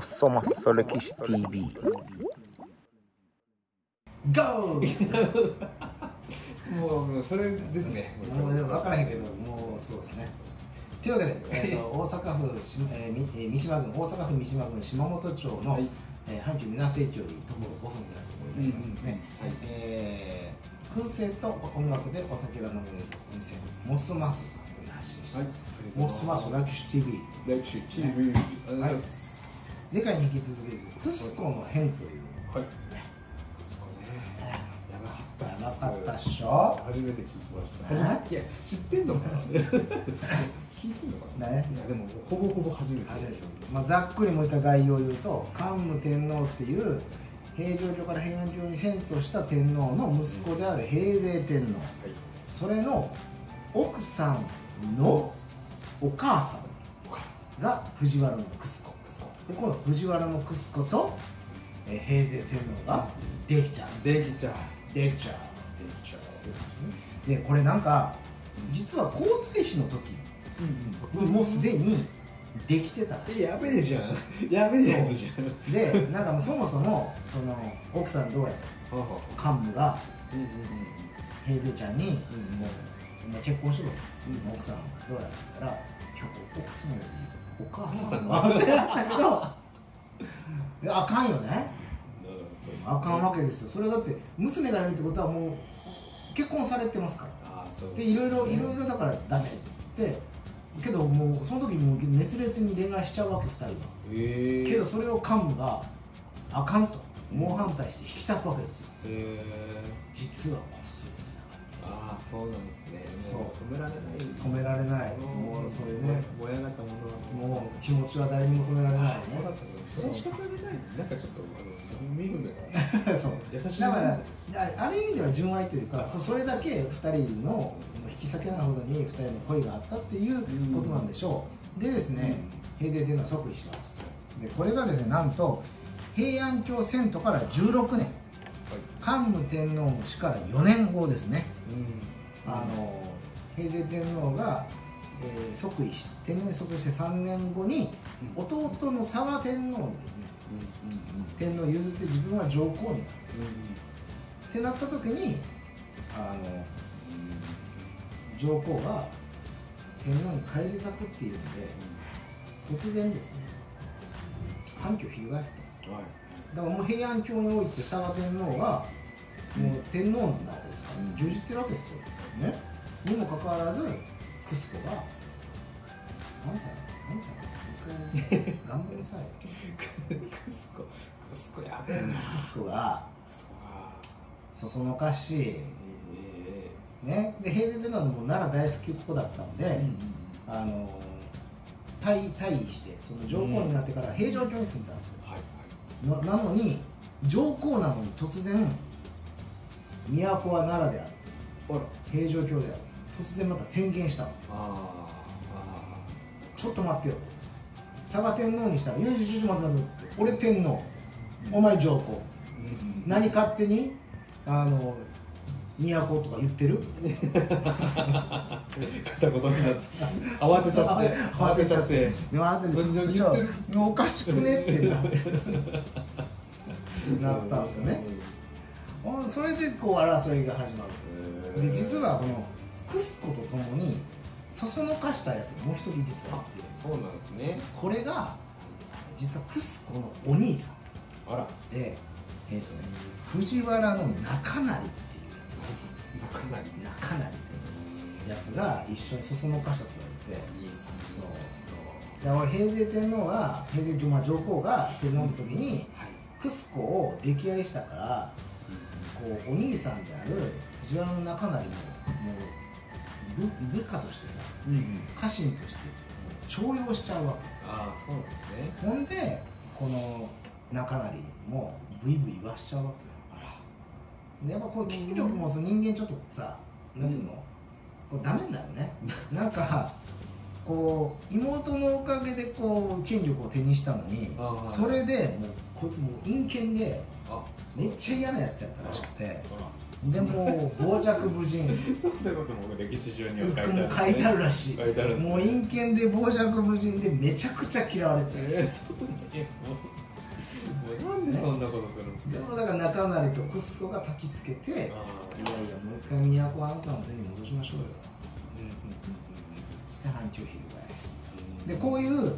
ソマッソ歴史 TV。 ゴーもうそれですね。 もうでも分からへんけど、もうそうですね。というわけで、大阪府三島郡、大阪府三島郡島本町の、 はい、 阪急水瀬駅より徒歩5分ぐらいのところにありますですね。燻製と音楽でお酒が飲めるお店、モスマスさんという発信しています。モスマス歴史 TV。 歴史 TV。 はい。前回に引き続きクスコの変という。 はい。 やばかったっしょ。 初めて聞きました。いや、知ってんのかな。聞いてんのかな。 ね。 いや、でも、ほぼほぼ初めて。 まあ、ざっくりもう一回概要を言うと、桓武天皇っていう平城京から平安京に遷都した天皇の息子である平城天皇。それの奥さんのお母さんが藤原のクスコ。で、この藤原のクスコと平城天皇ができちゃう。できちゃう。で、これなんか実は皇太子の時にもうすでにできてた。 やべえじゃん。やべえやつじゃん。 で、なんかそもそもその奥さんどうやと桓武が平城ちゃんに「もう結婚しろ」と「奥さんどうや」って言ったら「今日奥さんよりお母さんが」ってなったけど、あかんよね。あかんわけですよ。それだって娘がいるってことはもう結婚されてますから。で、いろいろだからダメですっつって、けどもうその時にもう熱烈に恋愛しちゃうわけ2人は。けどそれを桓武があかんと猛反対して引き裂くわけですよ。実はこっそりつながって。 ああ、そうなんですね。 そう、 止められない。 もうそれね、 燃え上がったものはもう気持ちは誰にも止められないね。 そうだったの。それは仕方がない。なんかちょっと見る目がそう優しい。 だからある意味では純愛というか、それだけ2人の引き裂けないほどに2人の恋があったっていうことなんでしょう。でですね、平成というのは即位します。で、これがですね、なんと平安京遷都から16年、桓武天皇の死から4年後ですね。平成天皇が即位し、天皇に即位して3年後に弟の佐賀天皇にですね、天皇を譲って自分は上皇になるってなった時に、上皇が天皇に返り咲くっていうので突然ですね、反旗を翻すと。だからもう平安京において佐賀天皇がもう天皇なわけですから牛耳ってるわけですよ、ね、にもかかわらずクスコが「あんた頑張りなさい」 クスコやべえな。 クスコがそそのかしい、ね、で平成天皇はもう奈良大好きっ子だったので、退位してその上皇になってから平城京に住んだんですよ。なのに上皇なのに突然都は奈良である、平城京である、突然また宣言したの。ちょっと待ってよ、佐賀天皇にしたら「いやいやちょっと待って待って、俺天皇お前上皇、何勝手に都とか言ってる」 片言になって慌てちゃっておかしくねってなったんですよね。それでこう争いが始まる。で、実はこのクスコとともにそそのかしたやつがもう一人実はあって、 そうなんですね。 これが実はクスコのお兄さんで、藤原の中成っていうやつ、中成っていうやつが一緒にそそのかしたと言われて、そうだから平成天皇が上皇が天皇の時にクスコを溺愛したから、こうお兄さんである藤原の中成のもう部下としてさ、家臣として重用しちゃうわけ。 そうなんですね。 ほんでこの中成もブイブイ言わしちゃうわけよ。で、やっぱこう権力も人間ちょっとさ、なんていうの、こうダメだよね。なんかこう妹のおかげでこう権力を手にしたのに、それでもうこいつもう陰険でめっちゃ嫌なやつやったらしくて、でも傍若無人そんなことも歴史上には書いてあるらしい。もう陰険で傍若無人でめちゃくちゃ嫌われて、 なんでそんなことするの。 でもだから中成とクッソが焚きつけて、いやいやもう一回都をあなたの手に戻しましょうよ。で反響翻でこういう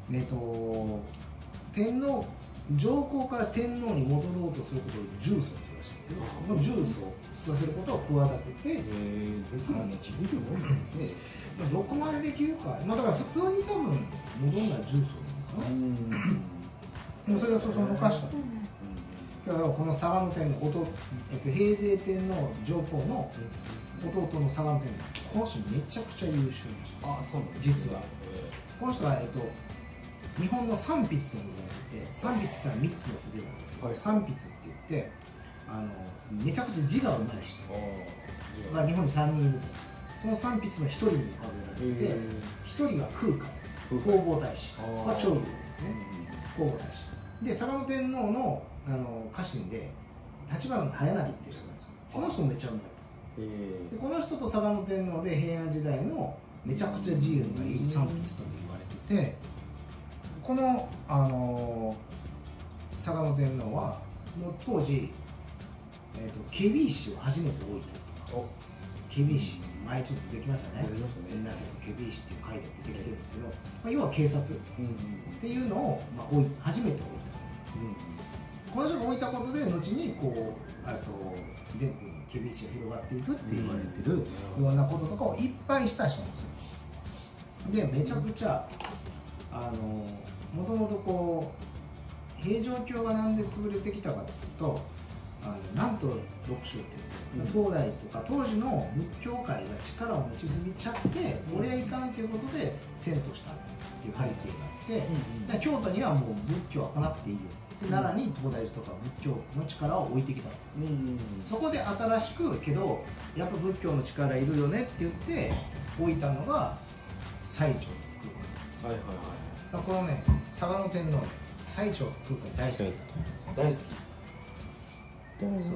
天皇上皇から天皇に戻ろうとすることを重曹って言うらしいんですけど、この重曹させることを企てて、 できる自分でも多いんですね。 どこまでできるか、だから普通に多分戻んない重曹なのかな。もうそれはその昔だと。だからこの嵯峨天皇、平成天皇上皇の弟の嵯峨天皇、この人めちゃくちゃ優秀な人。 あ、そうなんです。 実はこの人は日本の三筆と呼ばれてて、三筆ってのは3つの筆なんですけど、三筆って言ってめちゃくちゃ字がうまい人が日本に3人いると。その三筆の1人に数えられて、1人は空海弘法大師、これは長龍ですね。弘法大師で嵯峨天皇の家臣で橘早成っていう人なんですよ。この人もめちゃうまいと。でこの人と嵯峨天皇で平安時代のめちゃくちゃ自由がいい三筆とも言われてて、この嵯峨天皇はもう当時検非石を初めて置いたと。検非石前ちょっとできましたね。なぜと検非石っていう書いて出てきてるんですけど、要は警察っていうのを初めて置いた。この人が置いたことで後にこう全国に検非石が広がっていくって言われてるようなこととかをいっぱいした人なんですよ。でめちゃくちゃもともとこう平城京がなんで潰れてきたかっていうとなんと六州っていう東大寺とか当時の仏教界が力を持ちすぎちゃってこれはいかんということで遷都したっていう背景があって、京都にはもう仏教は来なくていいよで奈良に東大寺とか仏教の力を置いてきた、そこで新しくけどやっぱ仏教の力いるよねって言って置いたのが最澄と空海なんです。このね嵯峨天皇最澄と空海大好きだと思うんです。 大好き。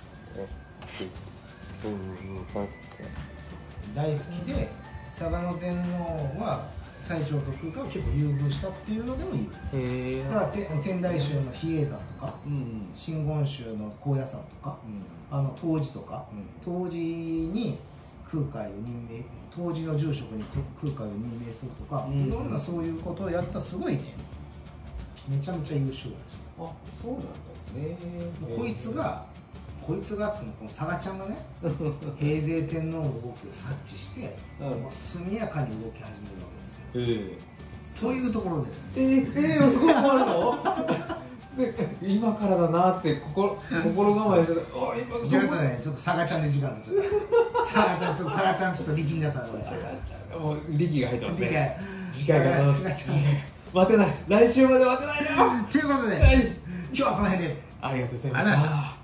大好きで嵯峨天皇は最澄と空海を結構優遇したっていうのでも言う。だから天台宗の比叡山とか、真言宗の高野山とか、東寺とか、東寺に空海を任命、東寺の住職に空海を任命するとか、いろんなそういうことをやったすごいねめちゃめちゃ優秀なんですよ。 あ、そうなんですね。 こいつがこの佐賀ちゃんがね平成天皇の動きを察知して、もう速やかに動き始めるわけですよ。というところでですね。 そこまでの今からだなって心構えしてた。 ちょっと佐賀ちゃんで時間と佐賀ちゃんちょっと力んだったのでもう力が入ってますね。次回が楽しみ。 待てない。来週まで待てないよ。 ということで今日はこの辺でありがとうございました。